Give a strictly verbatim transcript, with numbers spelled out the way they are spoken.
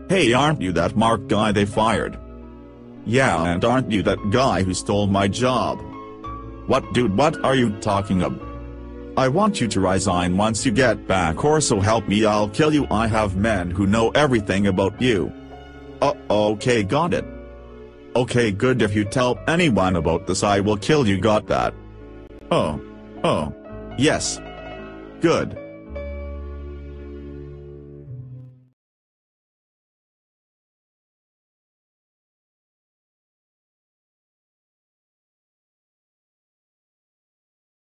Hey, aren't you that Mark guy they fired? Yeah, and aren't you that guy who stole my job? What dude, what are you talking about? I want you to resign once you get back, or so help me I'll kill you. I have men who know everything about you. Uh, okay, got it. Okay, good, if you tell anyone about this I will kill you, got that? Oh. Oh. Yes. Good.